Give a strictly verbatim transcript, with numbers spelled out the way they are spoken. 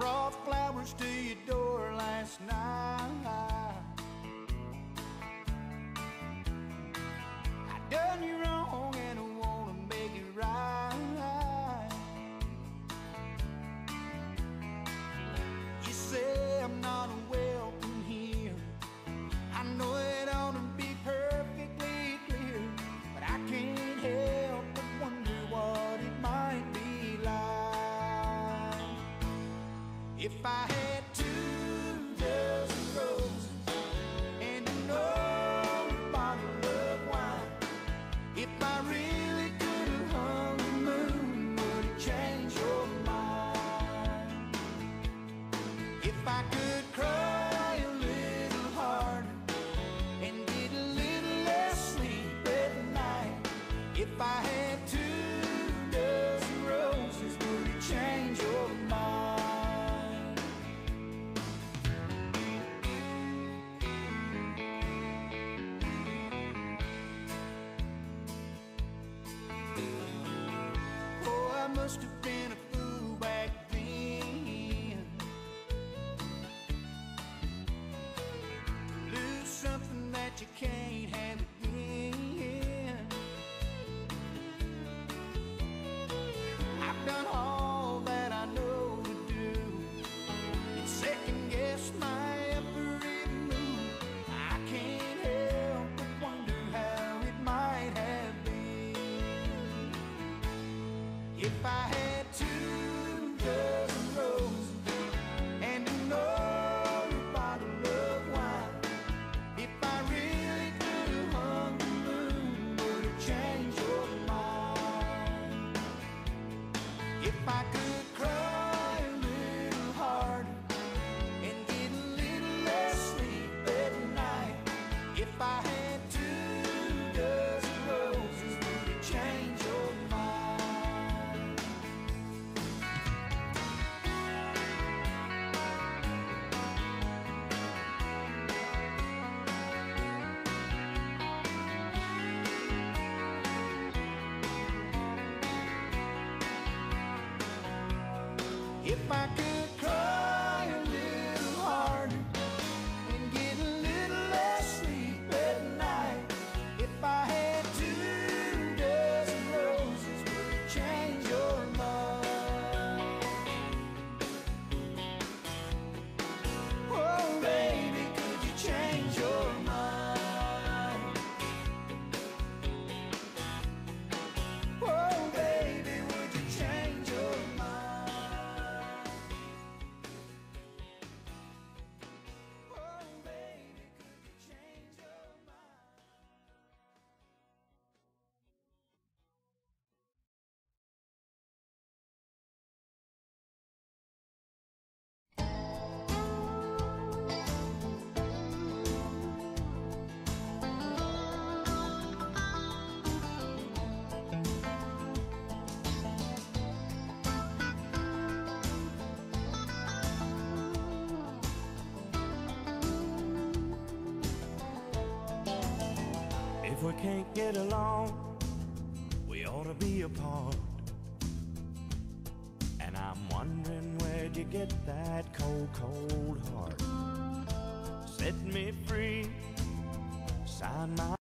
brought flowers to your door last night. I done you wrong and I wanna make it right. You say I'm not welcome here. I know it ought to be perfectly clear, but I can't help but wonder what it might be like if I had two dozen roses and an old bottle of wine. If I really could have hung the moon, would it change your mind? If I could cry a little harder and get a little less sleep at night. If I had two dozen roses, would it change your mind? Oh, I must have been a fool back then, lose something that you can't have again. I've done all that I know to do and second guess my every move. I can't help but wonder how it might have been if I had two dozen roses and an old bottle of wine. If I really could have hung the moon, would it change your mind? If I could cry a little harder and get a little less sleep at night. If I had two dozen roses, would it change your mind? If I could cry a little harder and get a little less sleep at night. If I had two dozen roses, would it change your mind? Oh baby, could you change your mind? Oh baby, would you change your mind? Oh baby, could you change your mind? If we can't get along, we ought to be apart. And I'm wondering, where'd you get that cold, cold heart? Set me free, sign my